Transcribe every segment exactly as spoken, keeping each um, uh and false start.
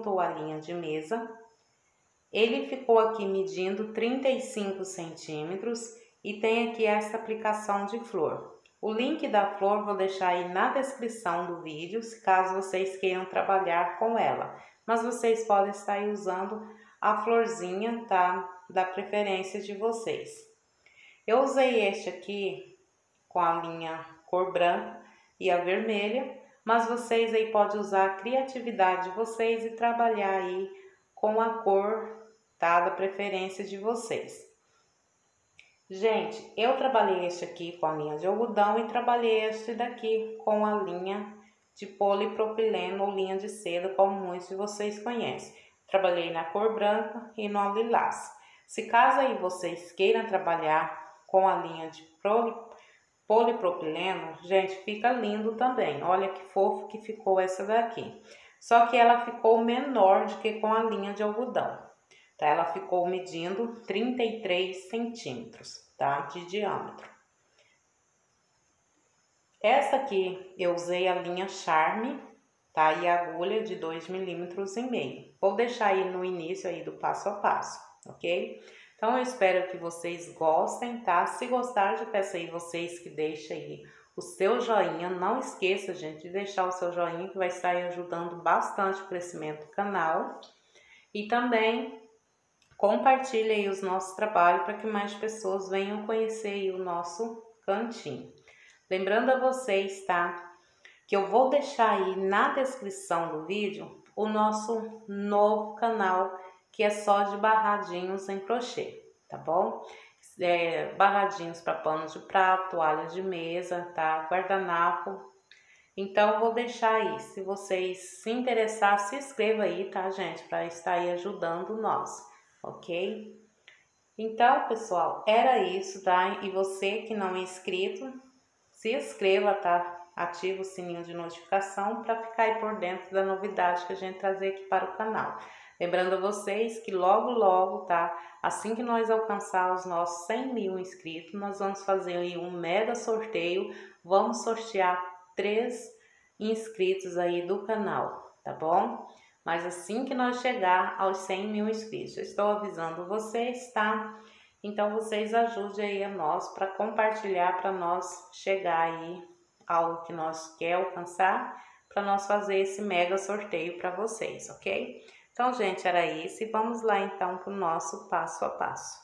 toalhinha de mesa. Ele ficou aqui medindo trinta e cinco centímetros e tem aqui essa aplicação de flor. O link da flor vou deixar aí na descrição do vídeo, caso vocês queiram trabalhar com ela. Mas vocês podem estar aí usando a florzinha, tá? Da preferência de vocês. Eu usei este aqui com a linha cor branca e a vermelha, mas vocês aí podem usar a criatividade de vocês e trabalhar aí com a cor, tá? Da preferência de vocês. Gente, eu trabalhei este aqui com a linha de algodão e trabalhei este daqui com a linha de polipropileno ou linha de seda, como muitos de vocês conhecem. Trabalhei na cor branca e no lilás. Se caso aí vocês queiram trabalhar com a linha de polipropileno, gente, fica lindo também. Olha que fofo que ficou essa daqui. Só que ela ficou menor do que com a linha de algodão. Tá? Ela ficou medindo trinta e três centímetros, tá? De diâmetro. Essa aqui eu usei a linha Charme, tá? E a agulha de dois milímetros e meio. Vou deixar aí no início aí do passo a passo, ok? Então eu espero que vocês gostem, tá? Se gostar, já peço aí vocês que deixem aí o seu joinha. Não esqueça, gente, de deixar o seu joinha, que vai estar aí ajudando bastante o crescimento do canal. E também compartilhe aí os nossos trabalhos para que mais pessoas venham conhecer aí o nosso cantinho. Lembrando a vocês, tá? Que eu vou deixar aí na descrição do vídeo o nosso novo canal, que é só de barradinhos em crochê, tá bom? É, barradinhos para panos de prato, toalhas de mesa, tá? Guardanapo. Então, eu vou deixar aí. Se vocês se interessar, se inscreva aí, tá, gente? Para estar aí ajudando nós, ok? Então, pessoal, era isso, tá? E você que não é inscrito, se inscreva, tá? Ativa o sininho de notificação para ficar aí por dentro da novidade que a gente trazer aqui para o canal. Lembrando a vocês que logo, logo, tá? Assim que nós alcançar os nossos cem mil inscritos, nós vamos fazer aí um mega sorteio. Vamos sortear três inscritos aí do canal, tá bom? Mas assim que nós chegar aos cem mil inscritos, eu estou avisando vocês, tá? Então, vocês ajudem aí a nós para compartilhar, para nós chegar aí ao que nós quer alcançar, para nós fazer esse mega sorteio para vocês, ok? Então, gente, era isso e vamos lá então para o nosso passo a passo.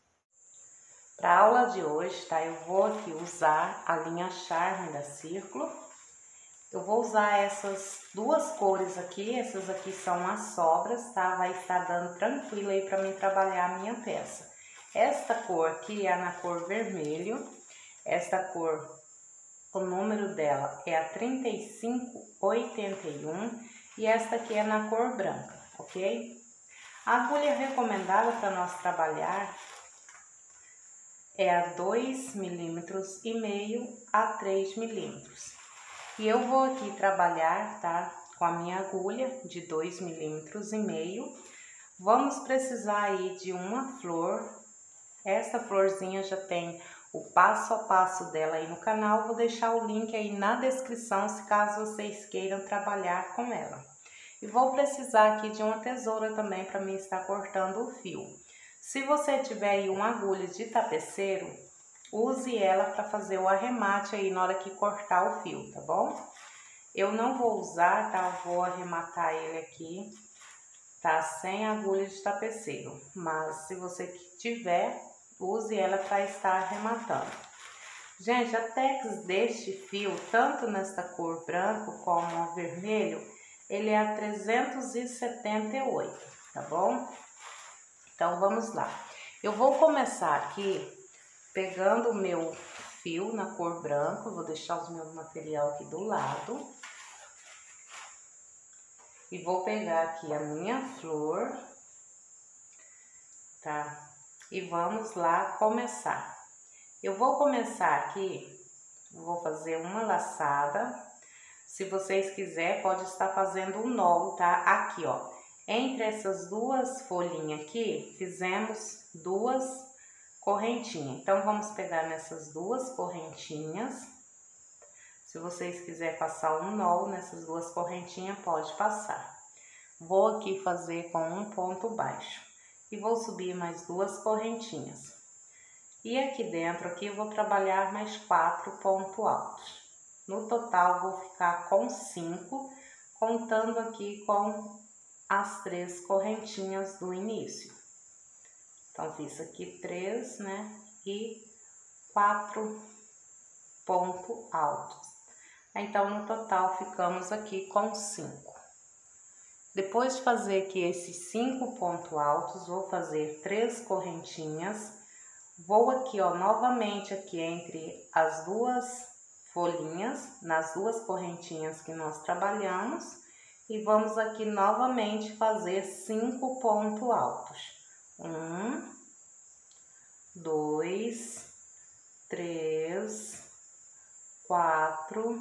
Para a aula de hoje, tá? Eu vou aqui usar a linha Charme da Círculo. Eu vou usar essas duas cores aqui, essas aqui são as sobras, tá? Vai estar dando tranquilo aí para mim trabalhar a minha peça. Esta cor aqui é na cor vermelho, esta cor, o número dela é a trinta e cinco oitenta e um e esta aqui é na cor branca, ok? A agulha recomendada para nós trabalhar é a dois milímetros e meio a três milímetros. E eu vou aqui trabalhar, tá? Com a minha agulha de dois milímetros e meio. Vamos precisar aí de uma flor. Essa florzinha já tem o passo a passo dela aí no canal. Vou deixar o link aí na descrição, se caso vocês queiram trabalhar com ela. E vou precisar aqui de uma tesoura também para mim estar cortando o fio. Se você tiver aí uma agulha de tapeceiro, use ela para fazer o arremate aí na hora que cortar o fio, tá bom? Eu não vou usar, tá? Eu vou arrematar ele aqui, tá? Sem agulha de tapeceiro. Mas se você tiver, use ela para estar arrematando. Gente, a tex deste fio, tanto nesta cor branco como vermelho, ele é a trezentos e setenta e oito, tá bom? Então, vamos lá. Eu vou começar aqui pegando o meu fio na cor branca, vou deixar os meus material aqui do lado. E vou pegar aqui a minha flor, tá? E vamos lá começar. Eu vou começar aqui, vou fazer uma laçada. Se vocês quiserem, pode estar fazendo um nó, tá? Aqui, ó. Entre essas duas folhinhas aqui, fizemos duas correntinhas. Então, vamos pegar nessas duas correntinhas. Se vocês quiserem passar um nó nessas duas correntinhas, pode passar. Vou aqui fazer com um ponto baixo e vou subir mais duas correntinhas. E aqui dentro aqui eu vou trabalhar mais quatro pontos altos. No total vou ficar com cinco, contando aqui com as três correntinhas do início. Então fiz aqui três, né? E quatro pontos altos. Então no total ficamos aqui com cinco. Depois de fazer aqui esses cinco pontos altos, vou fazer três correntinhas. Vou aqui, ó, novamente aqui entre as duas folhinhas, nas duas correntinhas que nós trabalhamos. E vamos aqui novamente fazer cinco pontos altos. Um, dois, três, quatro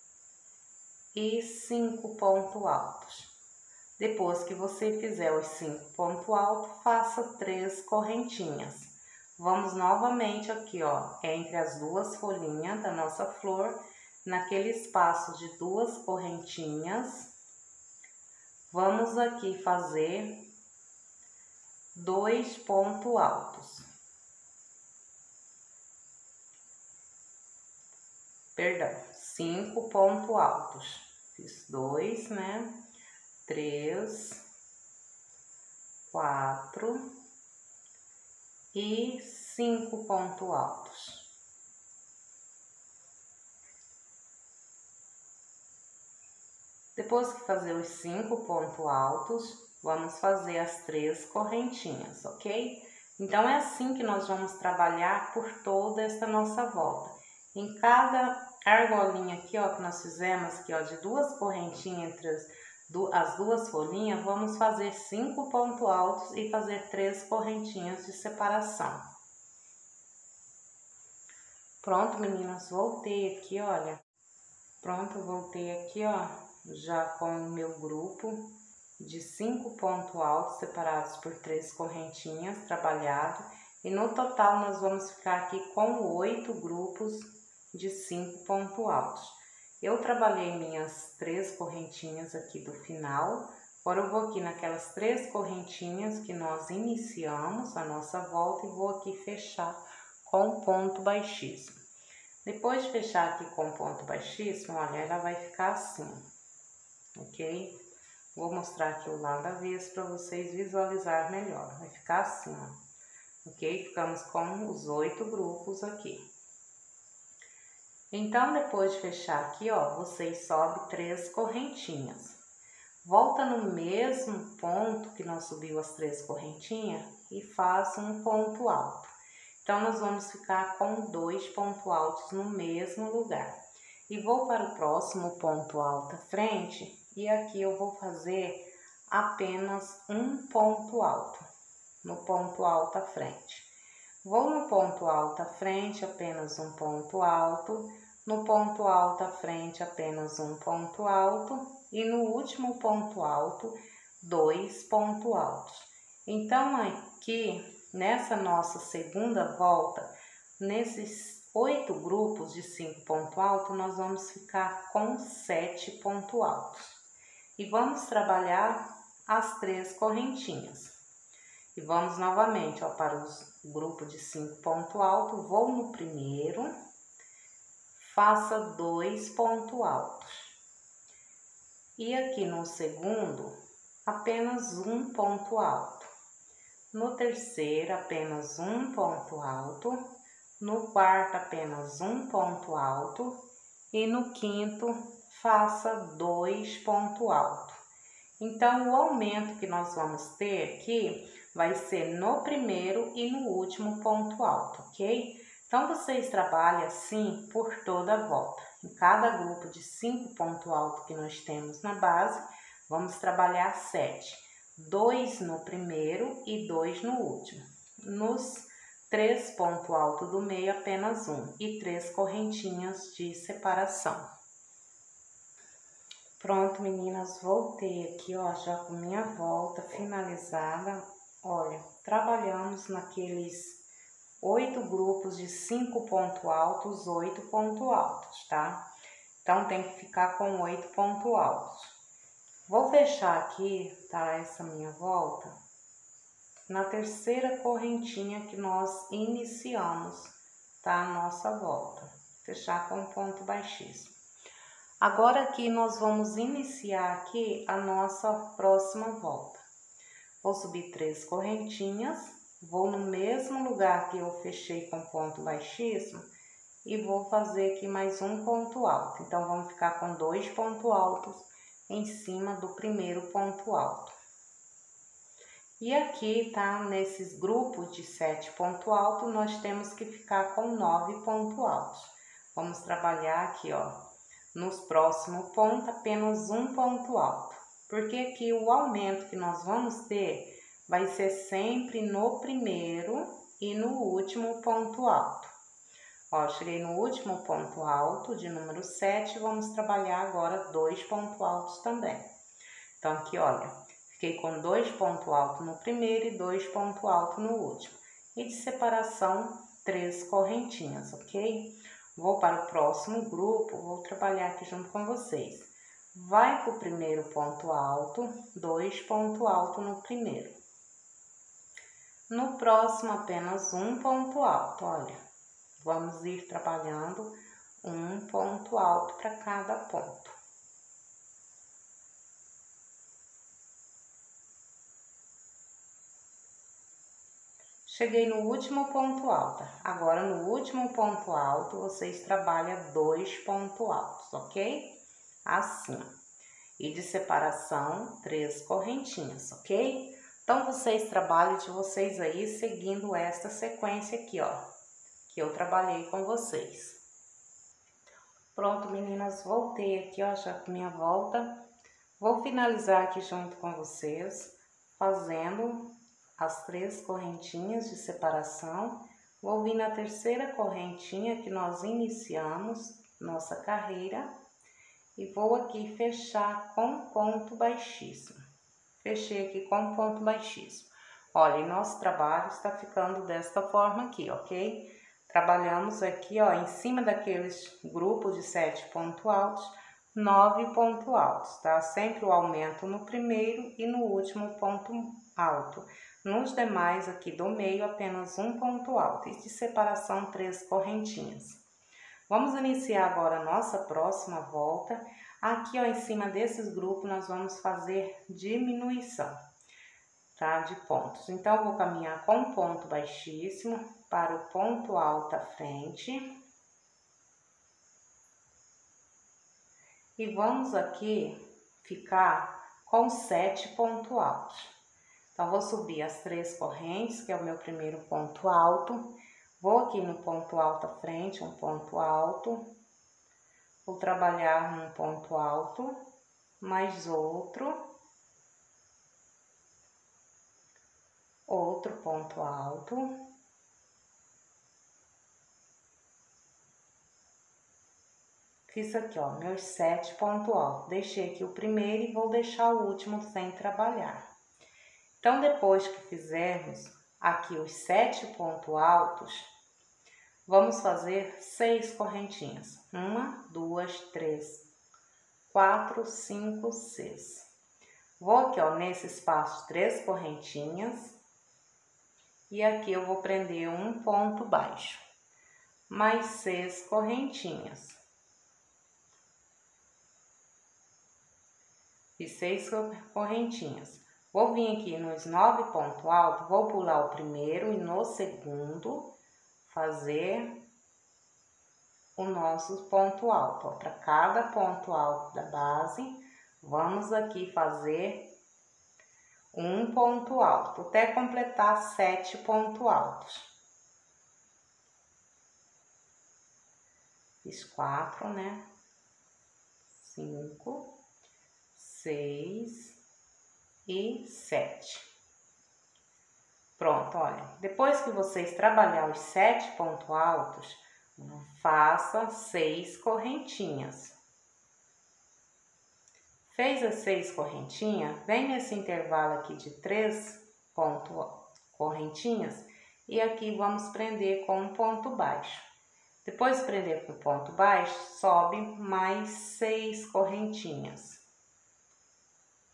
e cinco pontos altos. Depois que você fizer os cinco pontos altos, faça três correntinhas. Vamos novamente aqui, ó, entre as duas folhinhas da nossa flor, naquele espaço de duas correntinhas, vamos aqui fazer dois pontos altos. Perdão, cinco pontos altos. Fiz dois, né? Três, quatro e cinco pontos altos. Depois que fazer os cinco pontos altos, vamos fazer as três correntinhas, ok? Então, é assim que nós vamos trabalhar por toda esta nossa volta. Em cada argolinha aqui, ó, que nós fizemos aqui, ó, de duas correntinhas entre as as duas folhinhas, vamos fazer cinco pontos altos e fazer três correntinhas de separação. Pronto, meninas, voltei aqui, olha. Pronto, voltei aqui, ó, já com o meu grupo de cinco pontos altos separados por três correntinhas trabalhado. E no total nós vamos ficar aqui com oito grupos de cinco pontos altos. Eu trabalhei minhas três correntinhas aqui do final. Agora eu vou aqui naquelas três correntinhas que nós iniciamos a nossa volta e vou aqui fechar com ponto baixíssimo. Depois de fechar aqui com ponto baixíssimo, olha, ela vai ficar assim, ok? Vou mostrar aqui o lado avesso para vocês visualizarem melhor. Vai ficar assim, ó, ok? Ficamos com os oito grupos aqui. Então, depois de fechar aqui, ó, vocês sobem três correntinhas. Volta no mesmo ponto que nós subiu as três correntinhas e faz um ponto alto. Então, nós vamos ficar com dois pontos altos no mesmo lugar. E vou para o próximo ponto alto à frente e aqui eu vou fazer apenas um ponto alto, no ponto alto à frente. Vou no ponto alto à frente, apenas um ponto alto. No ponto alto à frente, apenas um ponto alto. E no último ponto alto, dois pontos altos. Então, aqui, nessa nossa segunda volta, nesses oito grupos de cinco pontos altos, nós vamos ficar com sete pontos altos. E vamos trabalhar as três correntinhas. E vamos novamente, ó, para os grupos de cinco pontos altos, vou no primeiro, faça dois pontos altos. E aqui no segundo, apenas um ponto alto. No terceiro, apenas um ponto alto. No quarto, apenas um ponto alto. E no quinto, faça dois pontos altos. Então, o aumento que nós vamos ter aqui vai ser no primeiro e no último ponto alto, ok? Então, vocês trabalham assim por toda a volta. Em cada grupo de cinco pontos altos que nós temos na base, vamos trabalhar sete. Dois no primeiro e dois no último. Nos três pontos altos do meio, apenas um. E três correntinhas de separação. Pronto, meninas, voltei aqui, ó, já com minha volta finalizada. Olha, trabalhamos naqueles oito grupos de cinco pontos altos, oito pontos altos, tá? Então, tem que ficar com oito pontos altos. Vou fechar aqui, tá, essa minha volta na terceira correntinha que nós iniciamos, tá, a nossa volta. Fechar com ponto baixíssimo. Agora aqui nós vamos iniciar aqui a nossa próxima volta. Vou subir três correntinhas, vou no mesmo lugar que eu fechei com ponto baixíssimo e vou fazer aqui mais um ponto alto. Então, vamos ficar com dois pontos altos em cima do primeiro ponto alto. E aqui, tá, nesses grupos de sete pontos altos, nós temos que ficar com nove pontos altos. Vamos trabalhar aqui, ó, nos próximos pontos, apenas um ponto alto. Porque aqui o aumento que nós vamos ter vai ser sempre no primeiro e no último ponto alto. Ó, cheguei no último ponto alto de número sete, vamos trabalhar agora dois pontos altos também. Então, aqui, olha, fiquei com dois pontos altos no primeiro e dois pontos altos no último. E de separação, três correntinhas, ok? Vou para o próximo grupo, vou trabalhar aqui junto com vocês. Vai para o primeiro ponto alto, dois pontos altos no primeiro. No próximo, apenas um ponto alto, olha. Vamos ir trabalhando um ponto alto para cada ponto. Cheguei no último ponto alto. Agora, no último ponto alto, vocês trabalham dois pontos altos, ok? Assim. E de separação, três correntinhas, ok? Então, vocês trabalham de vocês aí, seguindo esta sequência aqui, ó, que eu trabalhei com vocês. Pronto, meninas, voltei aqui, ó, já com minha volta. Vou finalizar aqui junto com vocês, fazendo as três correntinhas de separação. Vou vir na terceira correntinha que nós iniciamos nossa carreira e vou aqui fechar com ponto baixíssimo. Fechei aqui com ponto baixíssimo. Olha, e nosso trabalho está ficando desta forma aqui, ok? Trabalhamos aqui, ó, em cima daqueles grupos de sete pontos altos, nove pontos altos, tá? Sempre o aumento no primeiro e no último ponto alto. Nos demais aqui do meio, apenas um ponto alto e de separação, três correntinhas. Vamos iniciar agora a nossa próxima volta. Aqui, ó, em cima desses grupos, nós vamos fazer diminuição, tá? De pontos. Então, eu vou caminhar com ponto baixíssimo para o ponto alto à frente. E vamos aqui ficar com sete pontos altos. Então, vou subir as três correntes, que é o meu primeiro ponto alto. Vou aqui no ponto alto à frente, um ponto alto. Vou trabalhar um ponto alto, mais outro. Outro ponto alto. Fiz aqui, ó, meus sete pontos altos. Deixei aqui o primeiro e vou deixar o último sem trabalhar. Então, depois que fizermos aqui os sete pontos altos, vamos fazer seis correntinhas. Uma, duas, três, quatro, cinco, seis. Vou aqui, ó, nesse espaço, três correntinhas. E aqui eu vou prender um ponto baixo. Mais seis correntinhas. E seis correntinhas. Vou vir aqui nos nove pontos altos, vou pular o primeiro e no segundo fazer o nosso ponto alto. Para cada ponto alto da base, vamos aqui fazer um ponto alto, até completar sete pontos altos. Fiz quatro, né? Cinco, seis e sete. Pronto, olha. Depois que vocês trabalhar os sete pontos altos, faça seis correntinhas. Fez as seis correntinhas, vem nesse intervalo aqui de três pontos correntinhas e aqui vamos prender com um ponto baixo. Depois de prender com ponto baixo, sobe mais seis correntinhas.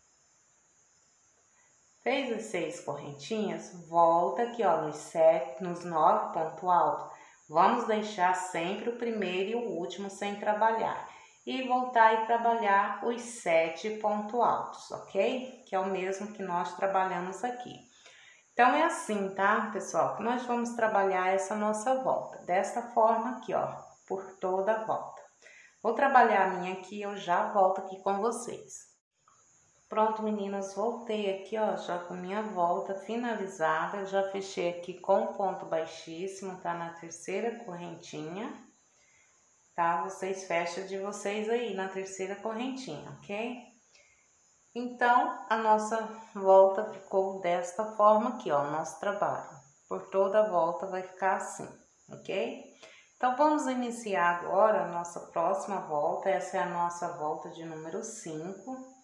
Fez as seis correntinhas, volta aqui, ó, nos sete, nos nove pontos altos. Vamos deixar sempre o primeiro e o último sem trabalhar. E voltar e trabalhar os sete pontos altos, ok? Que é o mesmo que nós trabalhamos aqui. Então, é assim, tá, pessoal? Que nós vamos trabalhar essa nossa volta. Desta forma aqui, ó, por toda a volta. Vou trabalhar a minha aqui, eu já volto aqui com vocês. Pronto, meninas, voltei aqui, ó, já com minha volta finalizada. Eu já fechei aqui com ponto baixíssimo, tá? Na terceira correntinha, tá? Vocês fecham de vocês aí na terceira correntinha, ok? Então, a nossa volta ficou desta forma aqui, ó, nosso trabalho. Por toda a volta vai ficar assim, ok? Então, vamos iniciar agora a nossa próxima volta. Essa é a nossa volta de número cinco.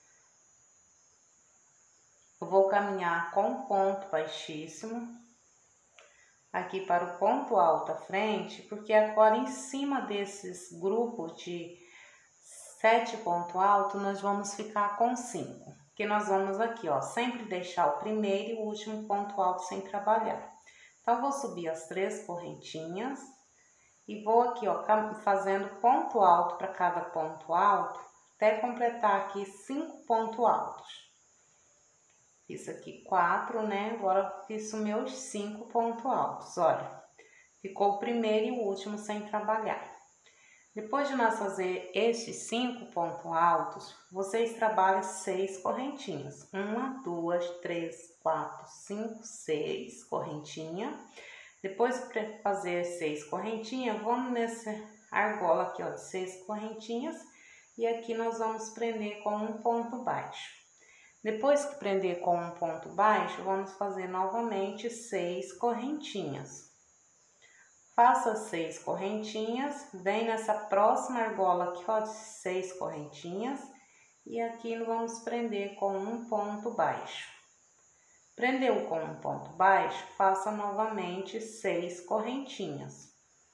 Eu vou caminhar com ponto baixíssimo aqui para o ponto alto à frente, porque agora em cima desses grupos de sete pontos altos, nós vamos ficar com cinco. Que nós vamos aqui, ó, sempre deixar o primeiro e o último ponto alto sem trabalhar. Então, vou subir as três correntinhas e vou aqui, ó, fazendo ponto alto para cada ponto alto, até completar aqui cinco pontos altos. Fiz aqui quatro, né? Agora fiz os meus cinco pontos altos. Olha, ficou o primeiro e o último sem trabalhar. Depois de nós fazer estes cinco pontos altos, vocês trabalham seis correntinhas. Uma, duas, três, quatro, cinco, seis correntinhas. Depois de fazer seis correntinhas, vamos nessa argola aqui, ó, de seis correntinhas. E aqui nós vamos prender com um ponto baixo. Depois que prender com um ponto baixo, vamos fazer novamente seis correntinhas. Faça seis correntinhas, vem nessa próxima argola aqui, ó, de seis correntinhas, e aqui vamos prender com um ponto baixo. Prendeu com um ponto baixo, faça novamente seis correntinhas.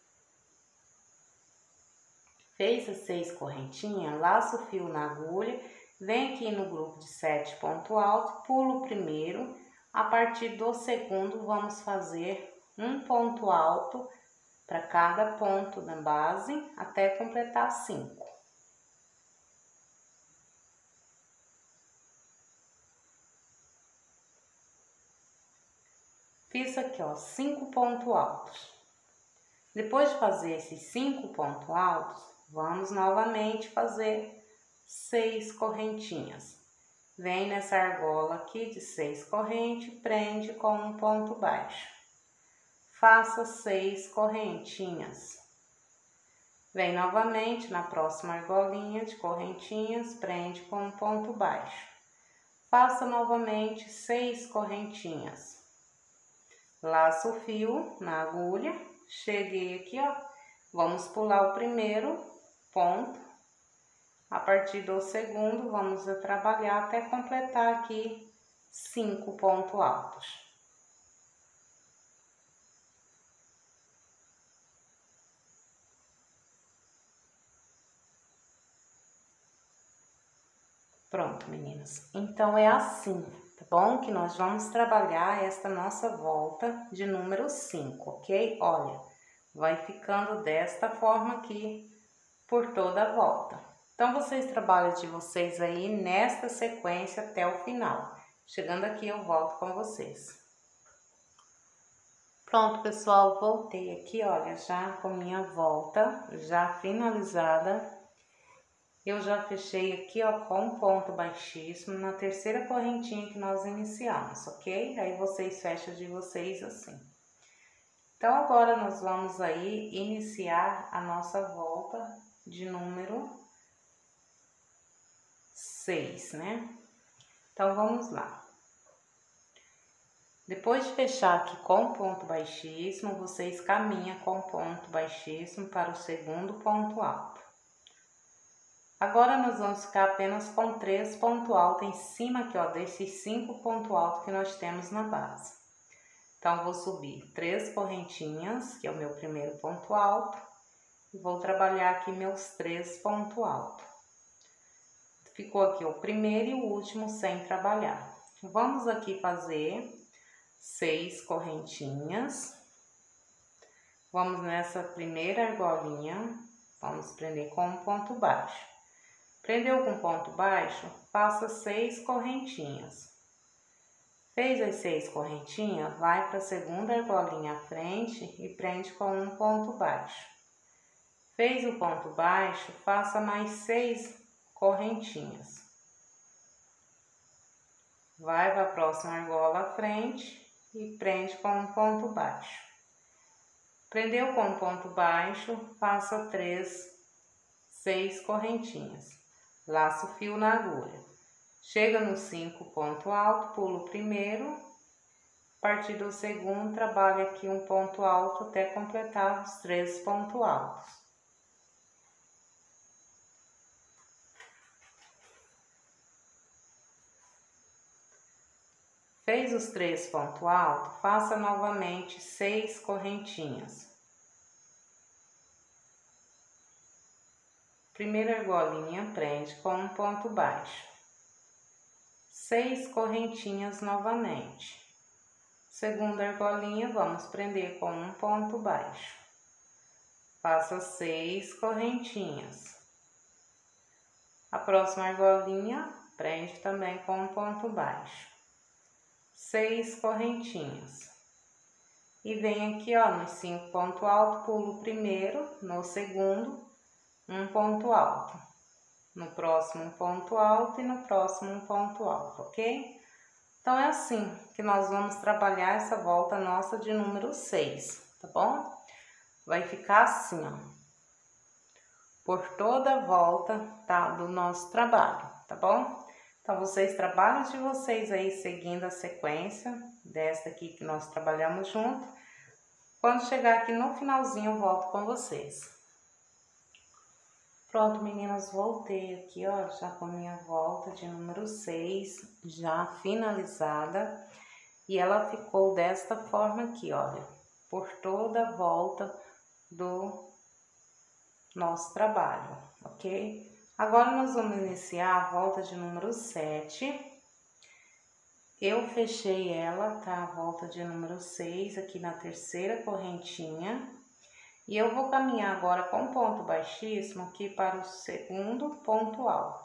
Fez as seis correntinhas, laça o fio na agulha. Vem aqui no grupo de sete pontos altos, pula o primeiro, a partir do segundo vamos fazer um ponto alto para cada ponto da base, até completar cinco. Fiz aqui, ó, cinco pontos altos. Depois de fazer esses cinco pontos altos, vamos novamente fazer seis correntinhas. Vem nessa argola aqui de seis correntes, prende com um ponto baixo. Faça seis correntinhas. Vem novamente na próxima argolinha de correntinhas, prende com um ponto baixo. Faça novamente seis correntinhas. Laça o fio na agulha, cheguei aqui, ó. Vamos pular o primeiro ponto. A partir do segundo, vamos trabalhar até completar aqui cinco pontos altos. Pronto, meninas. Então, é assim, tá bom? Que nós vamos trabalhar esta nossa volta de número cinco, ok? Olha, vai ficando desta forma aqui por toda a volta. Então, vocês trabalham de vocês aí nesta sequência até o final. Chegando aqui, eu volto com vocês. Pronto, pessoal, voltei aqui, olha, já com minha volta, já finalizada. Eu já fechei aqui, ó, com um ponto baixíssimo na terceira correntinha que nós iniciamos, ok? Aí, vocês fecham de vocês assim. Então, agora nós vamos aí iniciar a nossa volta de número seis, né? Então, vamos lá. Depois de fechar aqui com ponto baixíssimo, vocês caminham com ponto baixíssimo para o segundo ponto alto. Agora, nós vamos ficar apenas com três pontos altos em cima aqui, ó, desses cinco pontos altos que nós temos na base. Então, vou subir três correntinhas, que é o meu primeiro ponto alto, e vou trabalhar aqui meus três pontos altos. Ficou aqui o primeiro e o último sem trabalhar. Vamos aqui fazer seis correntinhas. Vamos nessa primeira argolinha, vamos prender com um ponto baixo. Prendeu com ponto baixo, passa seis correntinhas. Fez as seis correntinhas, vai para a segunda argolinha à frente e prende com um ponto baixo. Fez o ponto baixo, faça mais seis correntinhas. Vai para a próxima argola à frente e prende com um ponto baixo. Prendeu com um ponto baixo, faça três, seis correntinhas. Laça o fio na agulha. Chega no cinco ponto alto, pula o primeiro. A partir do segundo, trabalha aqui um ponto alto até completar os três pontos altos. Fez os três pontos altos, faça novamente seis correntinhas. Primeira argolinha, prende com um ponto baixo. Seis correntinhas novamente. Segunda argolinha, vamos prender com um ponto baixo. Faça seis correntinhas. A próxima argolinha, prende também com um ponto baixo. Seis correntinhas. E vem aqui, ó, nos cinco pontos altos, pulo o primeiro, no segundo, um ponto alto. No próximo, um ponto alto e no próximo, um ponto alto, ok? Então, é assim que nós vamos trabalhar essa volta nossa de número seis, tá bom? Vai ficar assim, ó, por toda a volta, tá, do nosso trabalho, tá bom? Então, vocês trabalham de vocês aí, seguindo a sequência desta aqui que nós trabalhamos junto. Quando chegar aqui no finalzinho, eu volto com vocês. Pronto, meninas, voltei aqui, ó, já com a minha volta de número seis, já finalizada. E ela ficou desta forma aqui, olha, por toda a volta do nosso trabalho, ok? Agora, nós vamos iniciar a volta de número sete. Eu fechei ela, tá? A volta de número seis aqui na terceira correntinha. E eu vou caminhar agora com ponto baixíssimo aqui para o segundo ponto alto.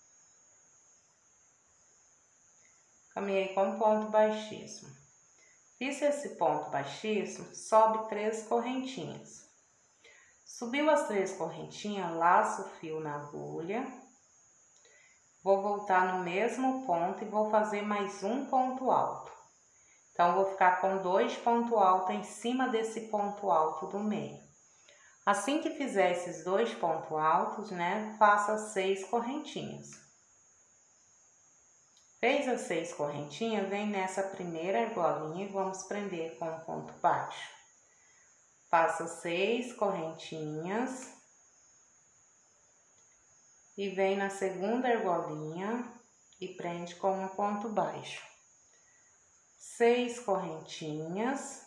Caminhei com ponto baixíssimo. Fiz esse ponto baixíssimo, sobe três correntinhas. Subiu as três correntinhas, laço o fio na agulha. Vou voltar no mesmo ponto e vou fazer mais um ponto alto. Então, vou ficar com dois pontos altos em cima desse ponto alto do meio. Assim que fizer esses dois pontos altos, né, faça seis correntinhas. Fez as seis correntinhas, vem nessa primeira argolinha e vamos prender com um ponto baixo. Faça seis correntinhas. E vem na segunda argolinha e prende com um ponto baixo. Seis correntinhas.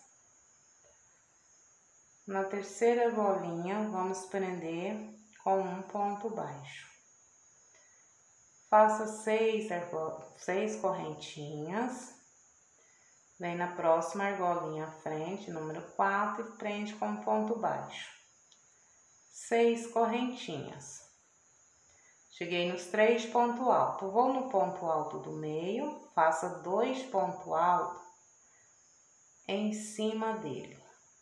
Na terceira argolinha, vamos prender com um ponto baixo. Faça seis, seis correntinhas. Vem na próxima argolinha à frente, número quatro, e prende com um ponto baixo. Seis correntinhas. Cheguei nos três pontos altos. Vou no ponto alto do meio, faça dois pontos altos em cima dele.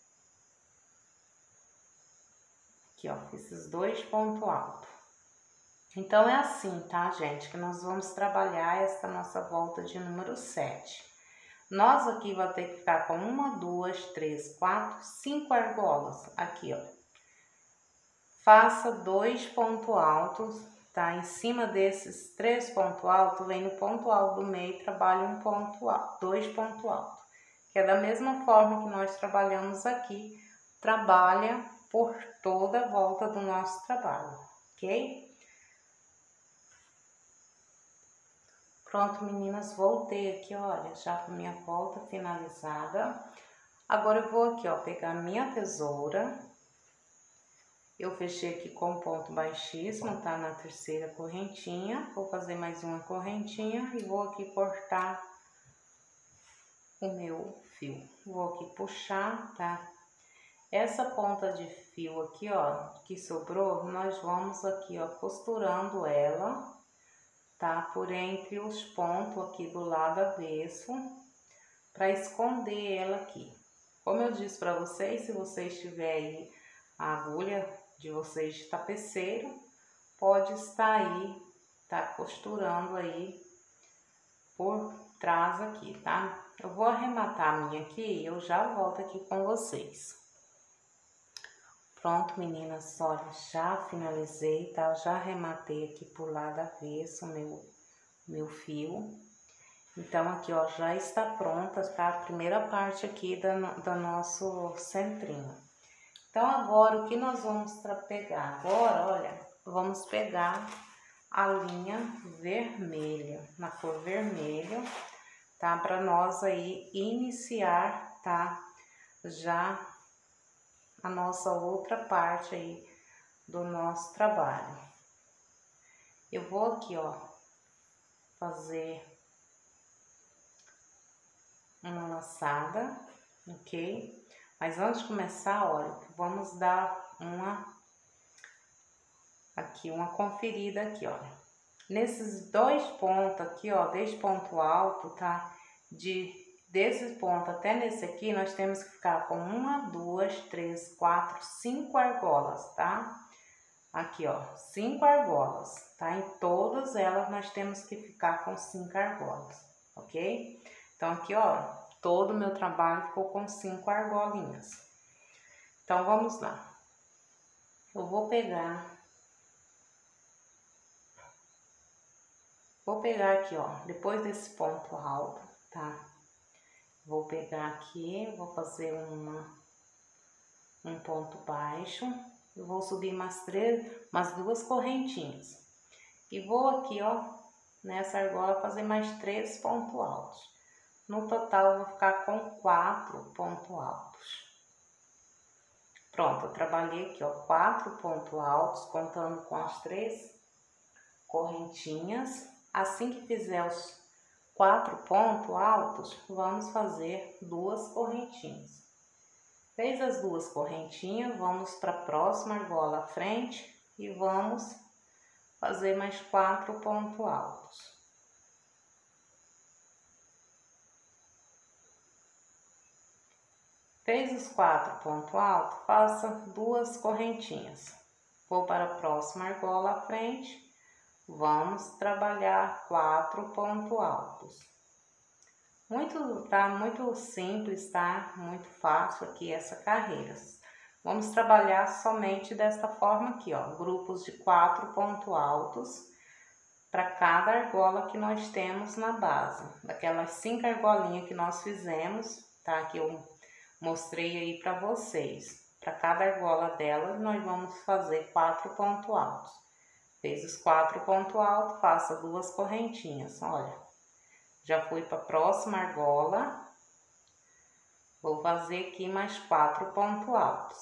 Aqui, ó, fiz esses dois pontos altos. Então, é assim, tá, gente, que nós vamos trabalhar essa nossa volta de número sete. Nós aqui vamos ter que ficar com uma, duas, três, quatro, cinco argolas. Aqui, ó. Faça dois pontos altos, tá? Em cima desses três pontos altos, vem no ponto alto do meio e trabalha um ponto alto, dois pontos altos. Que é da mesma forma que nós trabalhamos aqui, trabalha por toda a volta do nosso trabalho, ok? Pronto, meninas, voltei aqui, olha, já com minha volta finalizada. Agora eu vou aqui, ó, pegar minha tesoura. Eu fechei aqui com ponto baixíssimo, tá? Na terceira correntinha. Vou fazer mais uma correntinha e vou aqui cortar o meu fio. Vou aqui puxar, tá? Essa ponta de fio aqui, ó, que sobrou, nós vamos aqui, ó, costurando ela, tá? Por entre os pontos aqui do lado avesso, para esconder ela aqui. Como eu disse para vocês, se vocês tiverem aí a agulha de vocês de tapeceiro, pode estar aí, tá? Costurando aí por trás aqui, tá? Eu vou arrematar a minha aqui e eu já volto aqui com vocês. Pronto, meninas, olha, já finalizei, tá? Já arrematei aqui por lado avesso meu, meu fio. Então, aqui, ó, já está pronta, tá? A primeira parte aqui da, da nosso centrinho. Então, agora, o que nós vamos pegar? Agora, olha, vamos pegar a linha vermelha, na cor vermelha, tá? Para nós aí iniciar, tá? Já a nossa outra parte aí do nosso trabalho. Eu vou aqui, ó, fazer uma laçada, ok? Mas antes de começar, olha, vamos dar uma aqui, uma conferida aqui, olha. Nesses dois pontos aqui, ó, desse ponto alto, tá? De desse ponto até nesse aqui, nós temos que ficar com uma, duas, três, quatro, cinco argolas, tá? Aqui, ó, cinco argolas, tá? Em todas elas nós temos que ficar com cinco argolas, ok? Então, aqui, ó, todo o meu trabalho ficou com cinco argolinhas. Então, vamos lá. Eu vou pegar... Vou pegar aqui, ó, depois desse ponto alto, tá? Vou pegar aqui, vou fazer uma, um ponto baixo. Eu vou subir umas três, umas duas correntinhas. E vou aqui, ó, nessa argola fazer mais três pontos altos. No total, eu vou ficar com quatro pontos altos. Pronto, eu trabalhei aqui, ó, quatro pontos altos, contando com as três correntinhas. Assim que fizer os quatro pontos altos, vamos fazer duas correntinhas. Fez as duas correntinhas, vamos para a próxima argola à frente e vamos fazer mais quatro pontos altos. Fez os quatro pontos altos, faça duas correntinhas. Vou para a próxima argola à frente, vamos trabalhar quatro pontos altos. Muito, tá? Muito simples, tá? Muito fácil aqui essa carreira. Vamos trabalhar somente desta forma aqui, ó. Grupos de quatro pontos altos para cada argola que nós temos na base. Daquelas cinco argolinhas que nós fizemos, tá? Que eu mostrei aí para vocês. Para cada argola dela, nós vamos fazer quatro pontos altos. Fez os quatro pontos altos, faça duas correntinhas, olha. Já fui para a próxima argola. Vou fazer aqui mais quatro pontos altos.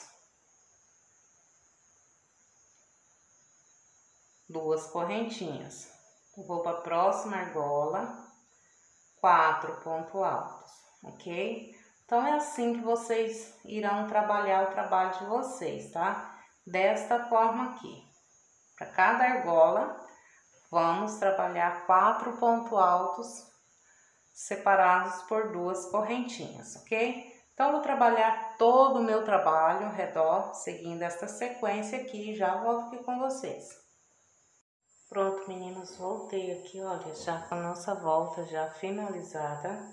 Duas correntinhas. Vou para a próxima argola. Quatro pontos altos, ok? Então, é assim que vocês irão trabalhar o trabalho de vocês, tá? Desta forma aqui. Para cada argola, vamos trabalhar quatro pontos altos separados por duas correntinhas, ok? Então, eu vou trabalhar todo o meu trabalho ao redor, seguindo esta sequência aqui, e já volto aqui com vocês. Pronto, meninas, voltei aqui, olha, já com a nossa volta já finalizada.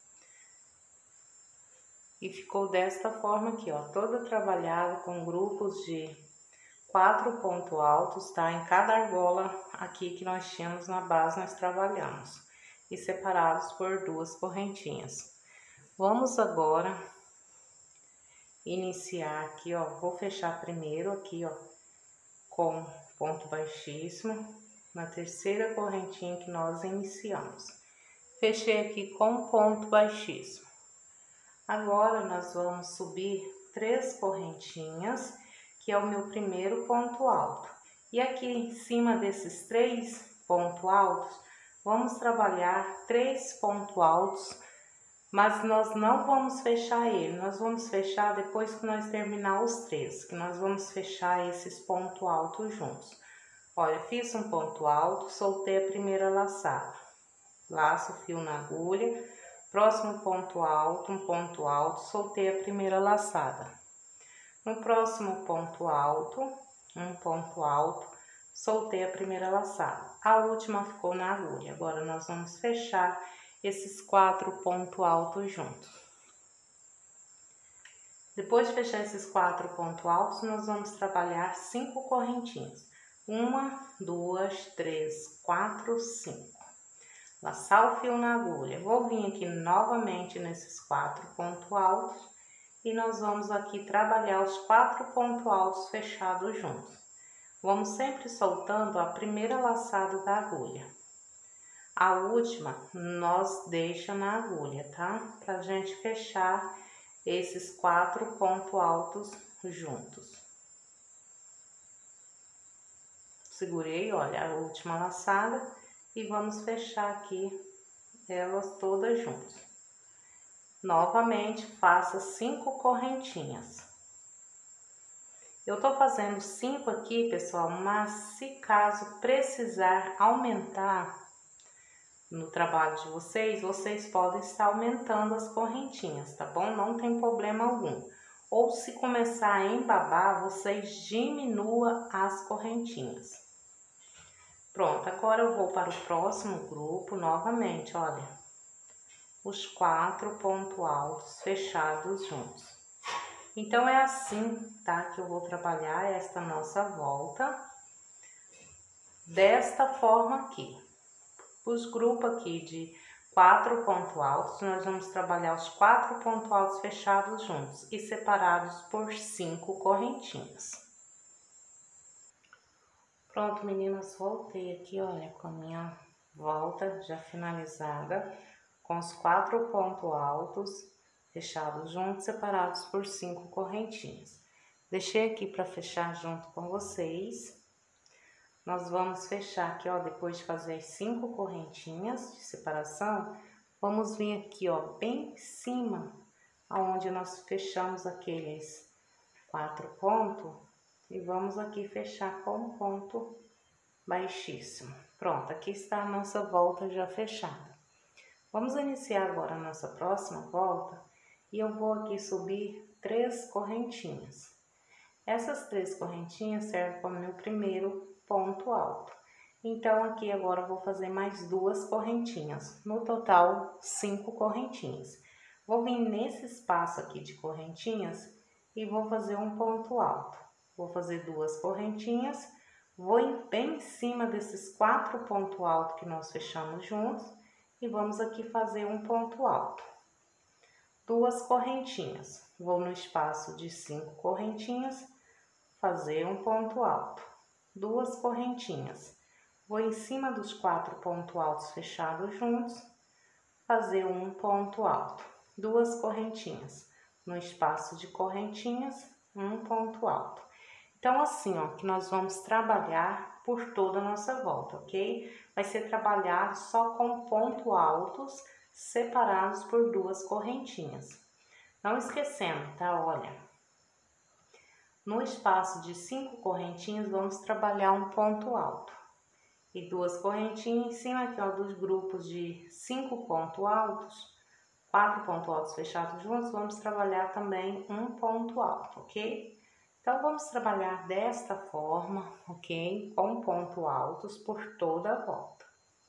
E ficou desta forma aqui, ó, toda trabalhada com grupos de quatro pontos altos, tá? Em cada argola aqui que nós tínhamos na base, nós trabalhamos. E separados por duas correntinhas. Vamos agora iniciar aqui, ó, vou fechar primeiro aqui, ó, com ponto baixíssimo, na terceira correntinha que nós iniciamos. Fechei aqui com ponto baixíssimo. Agora, nós vamos subir três correntinhas, que é o meu primeiro ponto alto. E aqui em cima desses três pontos altos, vamos trabalhar três pontos altos Mas nós não vamos fechar ele, nós vamos fechar depois que nós terminar os três, que nós vamos fechar esses pontos altos juntos. Olha, fiz um ponto alto, soltei a primeira laçada, laço o fio na agulha, próximo ponto alto, um ponto alto, soltei a primeira laçada. No próximo ponto alto, um ponto alto, soltei a primeira laçada. A última ficou na agulha. Agora nós vamos fechar esses quatro pontos altos juntos. Depois de fechar esses quatro pontos altos, nós vamos trabalhar cinco correntinhas. Uma, duas, três, quatro, cinco. Laçar o fio na agulha. Vou vir aqui novamente nesses quatro pontos altos e nós vamos aqui trabalhar os quatro pontos altos fechados juntos. Vamos sempre soltando a primeira laçada da agulha. A última nós deixa na agulha, tá? Pra gente fechar esses quatro pontos altos juntos. Segurei, olha, a última laçada e vamos fechar aqui elas todas juntas. Novamente, faça cinco correntinhas. Eu tô fazendo cinco aqui, pessoal, mas se caso precisar aumentar no trabalho de vocês, vocês podem estar aumentando as correntinhas, tá bom? Não tem problema algum. Ou se começar a embabar, vocês diminuam as correntinhas. Pronto, agora eu vou para o próximo grupo novamente, olha. Os quatro pontos altos fechados juntos. Então, é assim, tá? Que eu vou trabalhar esta nossa volta. Desta forma aqui. Os grupos aqui de quatro pontos altos, nós vamos trabalhar os quatro pontos altos fechados juntos e separados por cinco correntinhas. Pronto, meninas, voltei aqui, olha, com a minha volta já finalizada, com os quatro pontos altos fechados juntos, separados por cinco correntinhas. Deixei aqui para fechar junto com vocês. Nós vamos fechar aqui, ó, depois de fazer as cinco correntinhas de separação, vamos vir aqui, ó, bem em cima, aonde nós fechamos aqueles quatro pontos. E vamos aqui fechar com um ponto baixíssimo. Pronto, aqui está a nossa volta já fechada. Vamos iniciar agora a nossa próxima volta e eu vou aqui subir três correntinhas. Essas três correntinhas servem como meu primeiro ponto alto. Então, aqui agora eu vou fazer mais duas correntinhas, no total cinco correntinhas. Vou vir nesse espaço aqui de correntinhas e vou fazer um ponto alto. Vou fazer duas correntinhas, vou bem em cima desses quatro pontos altos que nós fechamos juntos e vamos aqui fazer um ponto alto. Duas correntinhas, vou no espaço de cinco correntinhas, fazer um ponto alto. Duas correntinhas, vou em cima dos quatro pontos altos fechados juntos, fazer um ponto alto. Duas correntinhas, no espaço de correntinhas, um ponto alto. Então, assim, ó, que nós vamos trabalhar por toda a nossa volta, ok? Vai ser trabalhado só com pontos altos separados por duas correntinhas. Não esquecendo, tá? Olha, no espaço de cinco correntinhas, vamos trabalhar um ponto alto. E duas correntinhas em cima aqui, ó, dos grupos de cinco pontos altos, quatro pontos altos fechados juntos, vamos trabalhar também um ponto alto, ok? Então, vamos trabalhar desta forma, ok? Com pontos altos por toda a volta.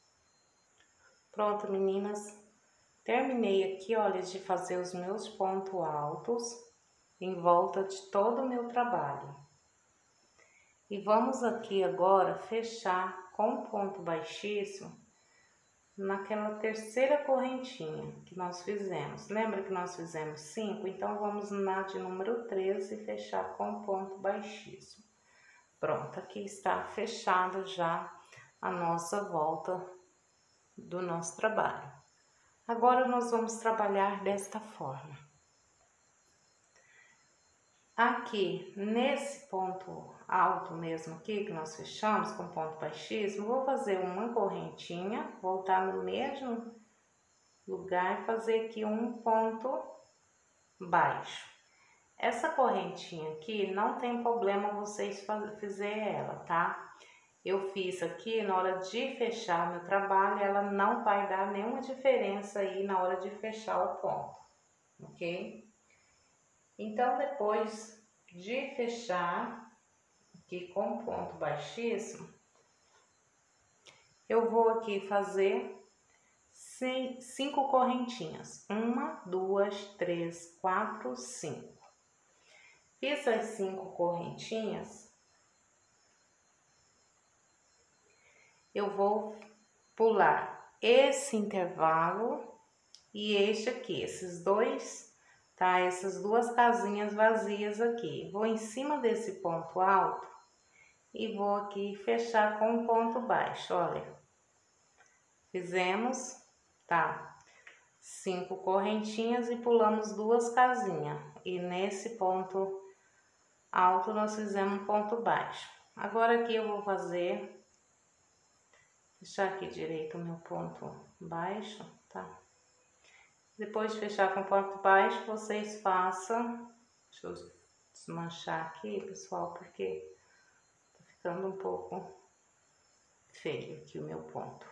Pronto, meninas. Terminei aqui, olha, de fazer os meus pontos altos em volta de todo o meu trabalho. E vamos aqui agora fechar com ponto baixíssimo naquela terceira correntinha que nós fizemos. Lembra que nós fizemos cinco? Então, vamos na de número treze e fechar com ponto baixíssimo. Pronto, aqui está fechada já a nossa volta do nosso trabalho. Agora, nós vamos trabalhar desta forma. Aqui, nesse ponto alto mesmo aqui, que nós fechamos com ponto baixíssimo, vou fazer uma correntinha, voltar no mesmo lugar e fazer aqui um ponto baixo. Essa correntinha aqui não tem problema vocês fazerem ela, tá? Eu fiz aqui na hora de fechar meu trabalho, ela não vai dar nenhuma diferença aí na hora de fechar o ponto, ok? Então, depois de fechar aqui com ponto baixíssimo, eu vou aqui fazer cinco correntinhas. Uma, duas, três, quatro, cinco. Fiz as cinco correntinhas. Eu vou pular esse intervalo e este aqui, esses dois, tá? Essas duas casinhas vazias aqui. Vou em cima desse ponto alto e vou aqui fechar com um ponto baixo, olha. Fizemos, tá? Cinco correntinhas e pulamos duas casinhas. E nesse ponto alto nós fizemos um ponto baixo. Agora aqui eu vou fazer, fechar aqui direito o meu ponto baixo, tá? Depois de fechar com ponto baixo, vocês façam, deixa eu desmanchar aqui, pessoal, porque tá ficando um pouco feio aqui o meu ponto.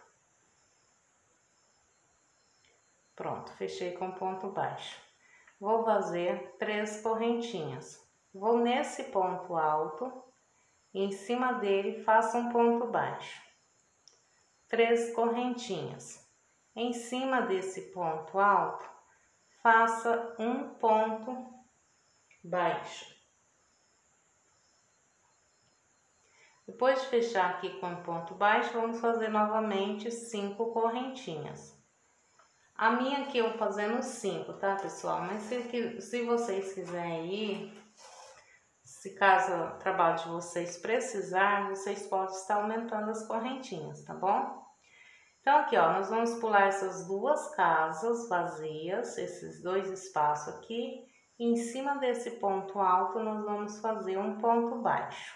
Pronto, fechei com ponto baixo. Vou fazer três correntinhas. Vou nesse ponto alto, e em cima dele faço um ponto baixo. Três correntinhas. Em cima desse ponto alto, faça um ponto baixo. Depois de fechar aqui com ponto baixo, vamos fazer novamente cinco correntinhas. A minha aqui eu vou fazendo cinco, tá, pessoal? Mas se, se vocês quiserem ir, se caso o trabalho de vocês precisar, vocês podem estar aumentando as correntinhas, tá bom? Então, aqui, ó, nós vamos pular essas duas casas vazias, esses dois espaços aqui. E em cima desse ponto alto, nós vamos fazer um ponto baixo.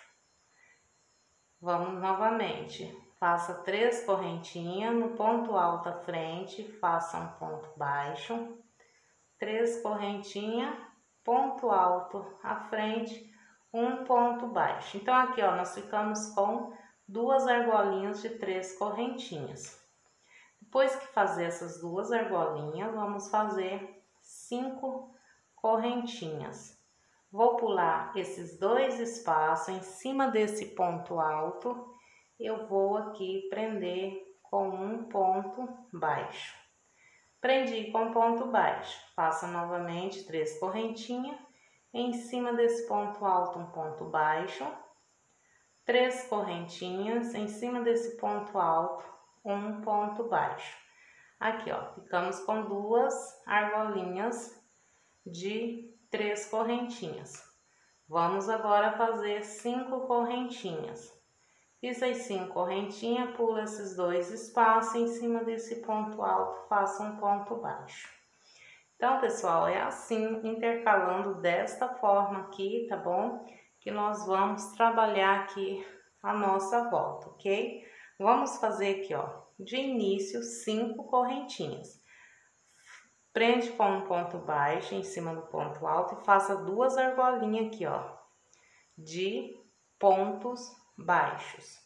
Vamos novamente. Faça três correntinhas no ponto alto à frente, faça um ponto baixo. Três correntinhas, ponto alto à frente, um ponto baixo. Então, aqui, ó, nós ficamos com duas argolinhas de três correntinhas. Depois que fazer essas duas argolinhas, vamos fazer cinco correntinhas. Vou pular esses dois espaços em cima desse ponto alto. Eu vou aqui prender com um ponto baixo. Prendi com ponto baixo. Faça novamente três correntinhas. Em cima desse ponto alto, um ponto baixo. Três correntinhas. Em cima desse ponto alto, um ponto baixo. Aqui, ó, ficamos com duas argolinhas de três correntinhas. Vamos agora fazer cinco correntinhas. Fiz as cinco correntinhas, pula esses dois espaços, em cima desse ponto alto, faça um ponto baixo. Então, pessoal, é assim, intercalando desta forma aqui, tá bom? Que nós vamos trabalhar aqui a nossa volta, ok? Vamos fazer aqui, ó, de início, cinco correntinhas. Prende com um ponto baixo em cima do ponto alto e faça duas argolinhas aqui, ó, de pontos baixos.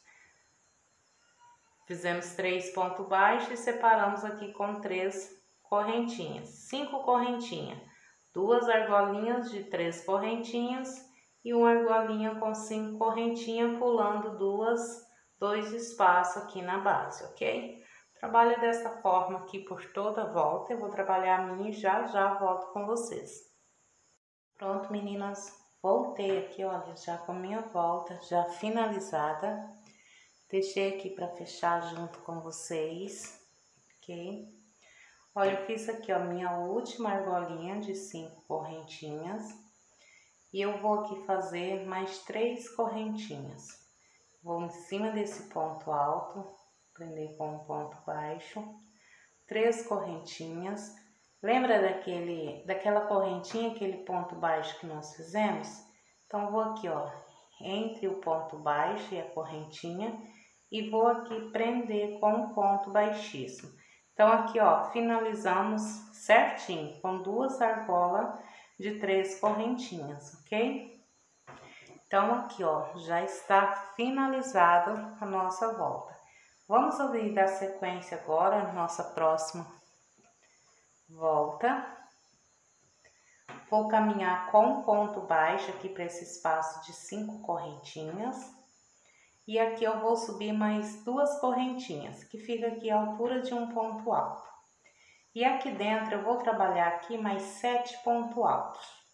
Fizemos três pontos baixos e separamos aqui com três correntinhas. Cinco correntinhas, duas argolinhas de três correntinhas e uma argolinha com cinco correntinhas, pulando duas, dois espaços aqui na base, ok? Trabalho desta forma aqui por toda a volta. Eu vou trabalhar a minha e já já volto com vocês. Pronto, meninas, voltei aqui, olha, já com a minha volta já finalizada. Deixei aqui para fechar junto com vocês, ok? Olha, eu fiz aqui, ó, minha última argolinha de cinco correntinhas. E eu vou aqui fazer mais três correntinhas. Vou em cima desse ponto alto, prender com um ponto baixo, três correntinhas. Lembra daquele, daquela correntinha, aquele ponto baixo que nós fizemos? Então, vou aqui, ó, entre o ponto baixo e a correntinha e vou aqui prender com um ponto baixíssimo. Então, aqui, ó, finalizamos certinho com duas argolas de três correntinhas, ok? Então, aqui, ó, já está finalizada a nossa volta. Vamos abrir da sequência agora, nossa próxima volta. Vou caminhar com um ponto baixo aqui para esse espaço de cinco correntinhas. E aqui eu vou subir mais duas correntinhas, que fica aqui à altura de um ponto alto. E aqui dentro eu vou trabalhar aqui mais sete pontos altos.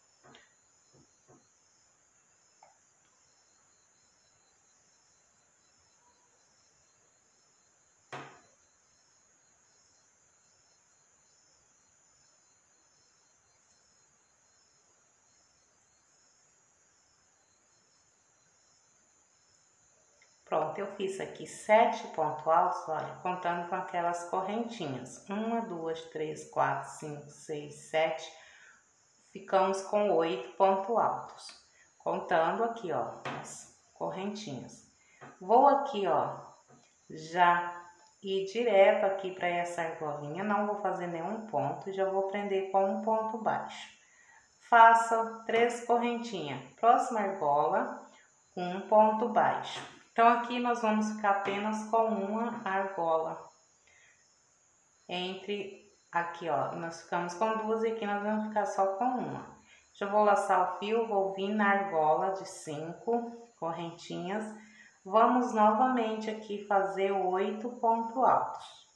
Pronto, eu fiz aqui sete pontos altos, olha, contando com aquelas correntinhas. Uma, duas, três, quatro, cinco, seis, sete. Ficamos com oito pontos altos. Contando aqui, ó, as correntinhas. Vou aqui, ó, já ir direto aqui para essa argolinha. Não vou fazer nenhum ponto, já vou prender com um ponto baixo. Faça três correntinhas. Próxima argola, um ponto baixo. Então, aqui nós vamos ficar apenas com uma argola. Entre, aqui, ó, nós ficamos com duas e aqui nós vamos ficar só com uma. Já vou laçar o fio, vou vir na argola de cinco correntinhas. Vamos novamente aqui fazer oito pontos altos.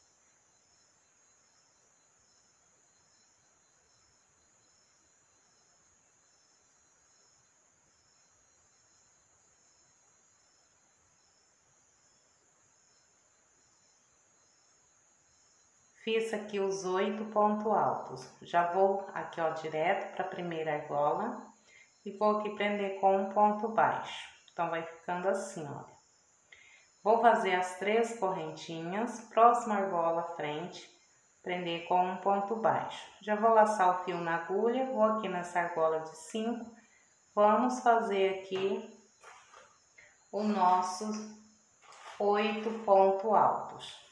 Fiz aqui os oito pontos altos. Já vou aqui, ó, direto para a primeira argola e vou aqui prender com um ponto baixo. Então, vai ficando assim, olha. Vou fazer as três correntinhas, próxima argola à frente, prender com um ponto baixo. Já vou laçar o fio na agulha, vou aqui nessa argola de cinco. Vamos fazer aqui os nossos oito pontos altos.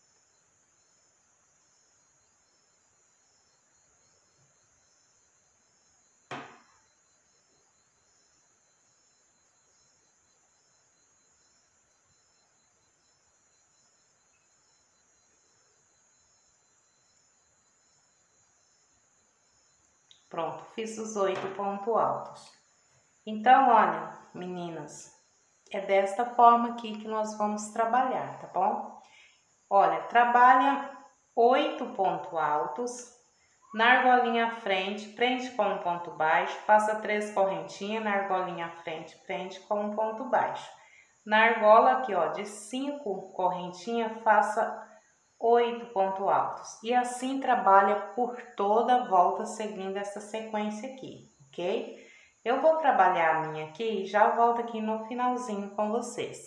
Pronto, fiz os oito pontos altos. Então, olha, meninas, é desta forma aqui que nós vamos trabalhar, tá bom? Olha, trabalha oito pontos altos, na argolinha à frente, prende com um ponto baixo, faça três correntinhas, na argolinha à frente, prende com um ponto baixo. Na argola aqui, ó, de cinco correntinhas, faça oito pontos altos. E assim trabalha por toda a volta seguindo essa sequência aqui, ok? Eu vou trabalhar a minha aqui e já volto aqui no finalzinho com vocês.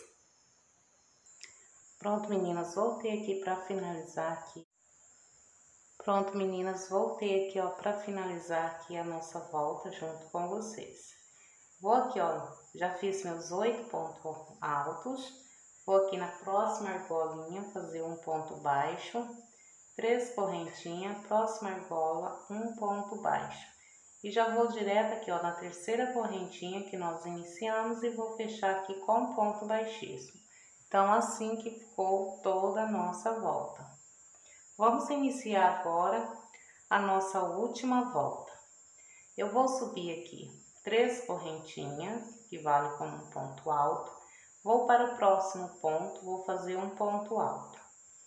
Pronto, meninas, voltei aqui para finalizar aqui. Pronto, meninas, voltei aqui, ó, para finalizar aqui a nossa volta junto com vocês. Vou aqui, ó, já fiz meus oito pontos altos. Vou aqui na próxima argolinha fazer um ponto baixo, três correntinhas, próxima argola, um ponto baixo. E já vou direto aqui, ó, na terceira correntinha que nós iniciamos e vou fechar aqui com um ponto baixíssimo. Então, assim que ficou toda a nossa volta. Vamos iniciar agora a nossa última volta. Eu vou subir aqui três correntinhas, que vale como um ponto alto. Vou para o próximo ponto, vou fazer um ponto alto.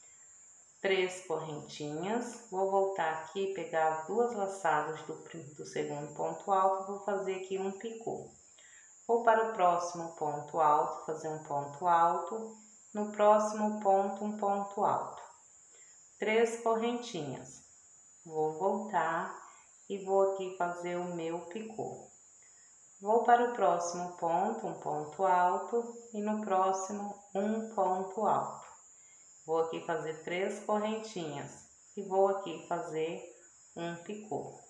Três correntinhas, vou voltar aqui, pegar as duas laçadas do, do segundo ponto alto, vou fazer aqui um picô. Vou para o próximo ponto alto, fazer um ponto alto. No próximo ponto, um ponto alto. Três correntinhas. Vou voltar e vou aqui fazer o meu picô. Vou para o próximo ponto, um ponto alto, e no próximo, um ponto alto. Vou aqui fazer três correntinhas e vou aqui fazer um picô.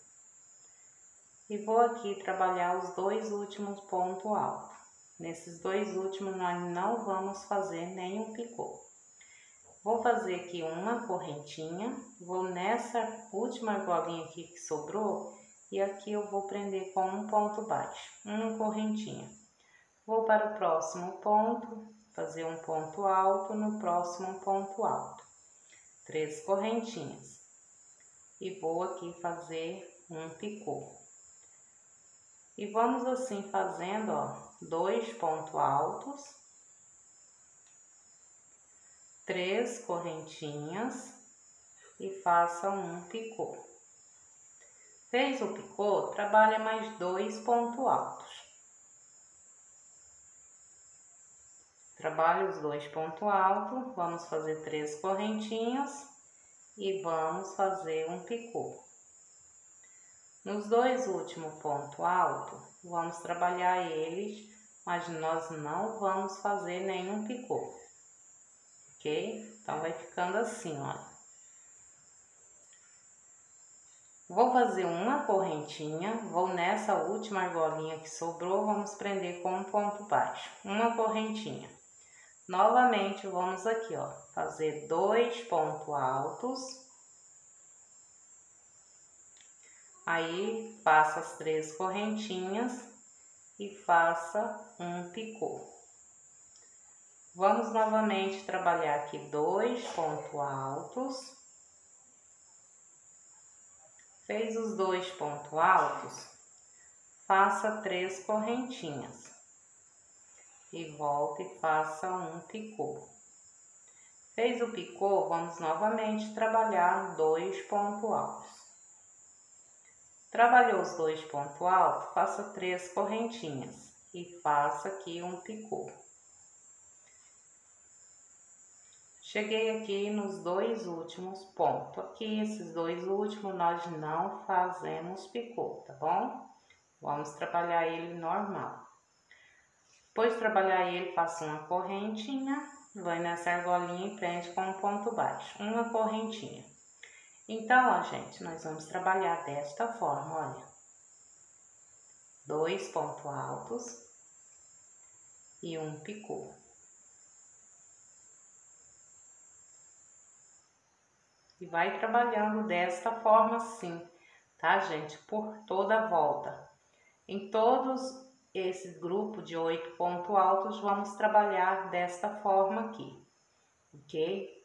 E vou aqui trabalhar os dois últimos pontos altos. Nesses dois últimos, nós não vamos fazer nenhum picô. Vou fazer aqui uma correntinha, vou nessa última argolinha aqui que sobrou, e aqui eu vou prender com um ponto baixo, uma correntinha. Vou para o próximo ponto, fazer um ponto alto, no próximo ponto alto, três correntinhas. E vou aqui fazer um picô. E vamos assim fazendo, ó, dois pontos altos, três correntinhas e faça um picô. Fez o picô, trabalha mais dois pontos altos. Trabalha os dois pontos altos, vamos fazer três correntinhas e vamos fazer um picô. Nos dois últimos pontos altos, vamos trabalhar eles, mas nós não vamos fazer nenhum picô, ok? Então, vai ficando assim, olha. Vou fazer uma correntinha, vou nessa última argolinha que sobrou, vamos prender com um ponto baixo, uma correntinha. Novamente, vamos aqui, ó, fazer dois pontos altos. Aí, faça as três correntinhas e faça um picô. Vamos novamente trabalhar aqui dois pontos altos. Fez os dois pontos altos, faça três correntinhas e volte e faça um picô. Fez o picô, vamos novamente trabalhar dois pontos altos. Trabalhou os dois pontos altos, faça três correntinhas e faça aqui um picô. Cheguei aqui nos dois últimos pontos. Aqui, esses dois últimos, nós não fazemos picô, tá bom? Vamos trabalhar ele normal. Depois de trabalhar ele, faça uma correntinha, vai nessa argolinha e prende com um ponto baixo, uma correntinha. Então, ó, gente, nós vamos trabalhar desta forma, olha. Dois pontos altos e um picô. E vai trabalhando desta forma assim, tá, gente? Por toda a volta. Em todos esse grupo de oito pontos altos, vamos trabalhar desta forma aqui, ok?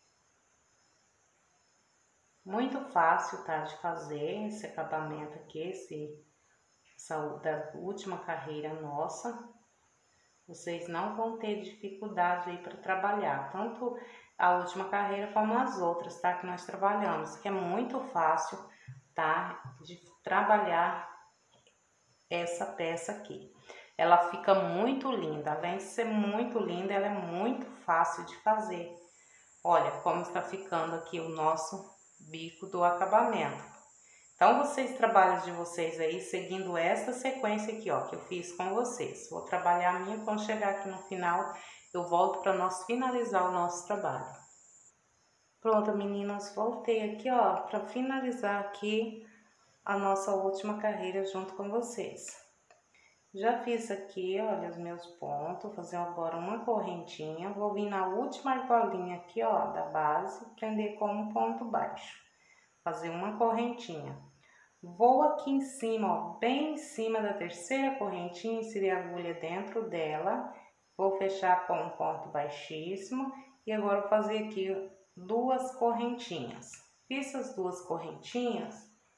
Muito fácil, tá, de fazer esse acabamento aqui, esse, essa da última carreira nossa. Vocês não vão ter dificuldade aí para trabalhar, tanto a última carreira como as outras, tá? Que nós trabalhamos, que é muito fácil, tá? De trabalhar essa peça aqui. Ela fica muito linda, além de ser muito linda, ela é muito fácil de fazer. Olha como está ficando aqui o nosso bico do acabamento. Então, vocês trabalham de vocês aí, seguindo essa sequência aqui, ó, que eu fiz com vocês. Vou trabalhar a minha, quando chegar aqui no final, eu volto para nós finalizar o nosso trabalho. Pronto, meninas, voltei aqui, ó, para finalizar aqui a nossa última carreira junto com vocês. Já fiz aqui, olha, os meus pontos, vou fazer agora uma correntinha, vou vir na última argolinha aqui, ó, da base, prender com um ponto baixo, fazer uma correntinha. Vou aqui em cima, ó, bem em cima da terceira correntinha, inserir a agulha dentro dela, vou fechar com um ponto baixíssimo e agora vou fazer aqui duas correntinhas. Fiz as duas correntinhas,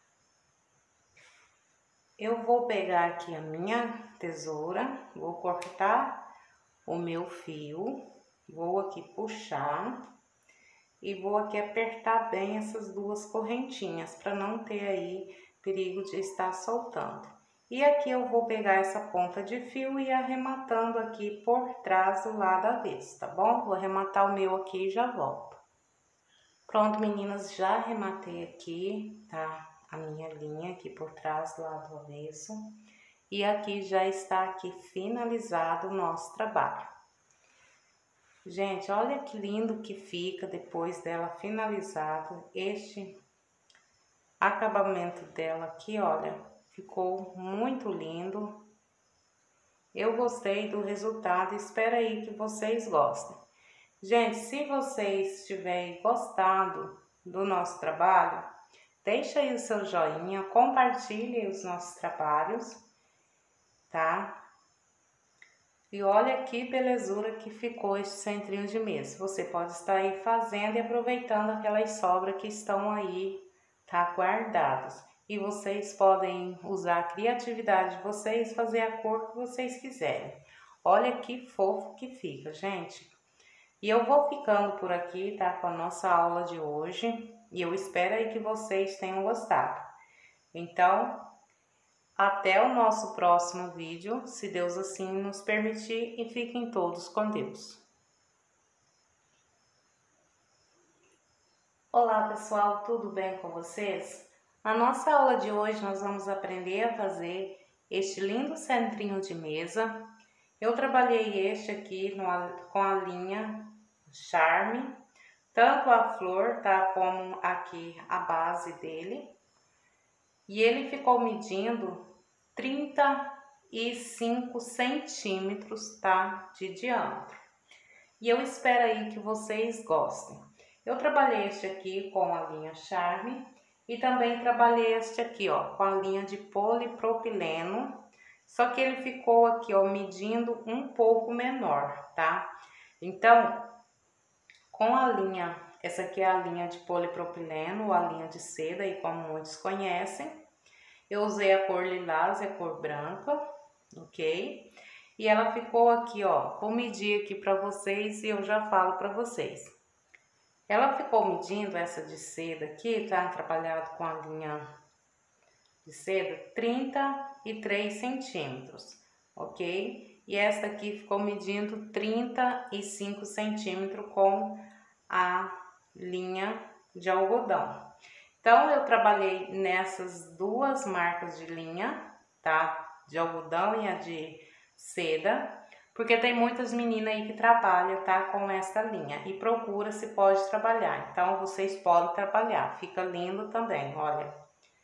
eu vou pegar aqui a minha tesoura, vou cortar o meu fio, vou aqui puxar e vou aqui apertar bem essas duas correntinhas, para não ter aí perigo de estar soltando. E aqui eu vou pegar essa ponta de fio e ir arrematando aqui por trás do lado avesso, tá bom? Vou arrematar o meu aqui e já volto. Pronto, meninas, já arrematei aqui, tá? A minha linha aqui por trás do lado avesso. E aqui já está aqui finalizado o nosso trabalho. Gente, olha que lindo que fica depois dela finalizado. Este acabamento dela aqui, olha, ficou muito lindo. Eu gostei do resultado, espero aí que vocês gostem. Gente, se vocês tiverem gostado do nosso trabalho, deixa aí o seu joinha, compartilhe os nossos trabalhos, tá? E olha que belezura que ficou este centrinho de mesa. Você pode estar aí fazendo e aproveitando aquelas sobras que estão aí, tá, guardadas. E vocês podem usar a criatividade de vocês, fazer a cor que vocês quiserem. Olha que fofo que fica, gente. E eu vou ficando por aqui, tá, com a nossa aula de hoje. E eu espero aí que vocês tenham gostado. Então, até o nosso próximo vídeo, se Deus assim nos permitir, e fiquem todos com Deus. Olá pessoal, tudo bem com vocês? Na nossa aula de hoje nós vamos aprender a fazer este lindo centrinho de mesa. Eu trabalhei este aqui no, com a linha Charme, tanto a flor, tá, como aqui a base dele. E ele ficou medindo trinta e cinco centímetros, tá, de diâmetro. E eu espero aí que vocês gostem. Eu trabalhei este aqui com a linha Charme e também trabalhei este aqui, ó, com a linha de polipropileno. Só que ele ficou aqui, ó, medindo um pouco menor, tá? Então, com a linha, essa aqui é a linha de polipropileno, ou a linha de seda, e como muitos conhecem, eu usei a cor lilás e a cor branca, ok? E ela ficou aqui, ó, vou medir aqui para vocês e eu já falo para vocês. Ela ficou medindo essa de seda aqui, tá? Trabalhado com a linha de seda, trinta e três centímetros, ok? E esta aqui ficou medindo trinta e cinco centímetros com a linha de algodão. Então, eu trabalhei nessas duas marcas de linha, tá? De algodão e a de seda, porque tem muitas meninas aí que trabalham, tá? Com essa linha e procura se pode trabalhar. Então, vocês podem trabalhar, fica lindo também, olha.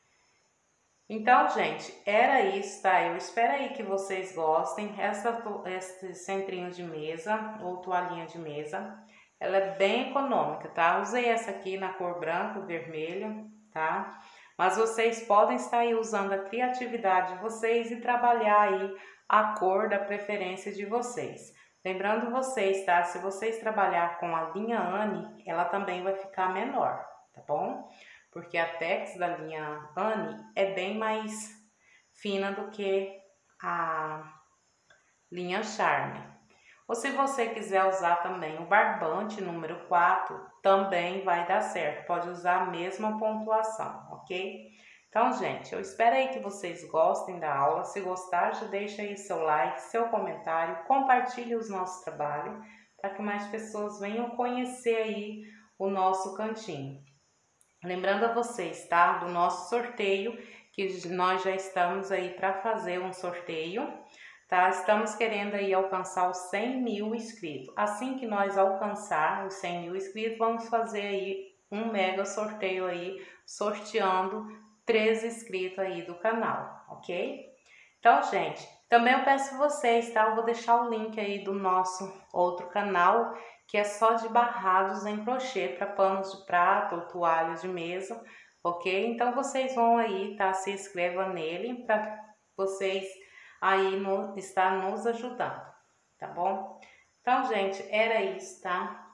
Então, gente, era isso, tá? Eu espero aí que vocês gostem. Essa, esse centrinho de mesa, ou toalhinha de mesa, ela é bem econômica, tá? Usei essa aqui na cor branco, vermelho, tá? Mas vocês podem estar aí usando a criatividade de vocês e trabalhar aí a cor da preferência de vocês. Lembrando vocês, tá? Se vocês trabalhar com a linha Anne, ela também vai ficar menor, tá bom? Porque a Tex da linha Anne é bem mais fina do que a linha Charme. Ou se você quiser usar também o barbante número quatro, também vai dar certo. Pode usar a mesma pontuação, ok? Então, gente, eu espero aí que vocês gostem da aula. Se gostar, já deixa aí seu like, seu comentário, compartilhe os nossos trabalhos, para que mais pessoas venham conhecer aí o nosso cantinho. Lembrando a vocês, tá? Do nosso sorteio, que nós já estamos aí para fazer um sorteio, tá? Estamos querendo aí alcançar os cem mil inscritos. Assim que nós alcançar os cem mil inscritos, vamos fazer aí um mega sorteio aí, sorteando três inscritos aí do canal, ok? Então, gente, também eu peço vocês, tá? Eu vou deixar o link aí do nosso outro canal, que é só de barrados em crochê para panos de prata ou toalhas de mesa, ok? Então, vocês vão aí, tá? Se inscreva nele para vocês aí no, estar nos ajudando, tá bom? Então, gente, era isso, tá?